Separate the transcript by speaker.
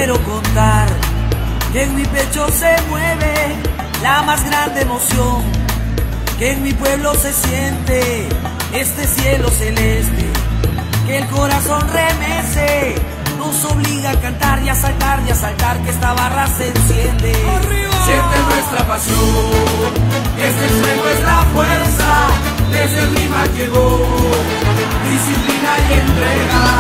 Speaker 1: quiero contar que en mi pecho se mueve la más grande emoción, que en mi pueblo se siente este cielo celeste, que el corazón remece, nos obliga a cantar y a saltar, que esta barra se enciende.
Speaker 2: ¡Arriba!
Speaker 1: Siente nuestra pasión, este fuego es la fuerza, desde el Lima llegó, disciplina y entrega.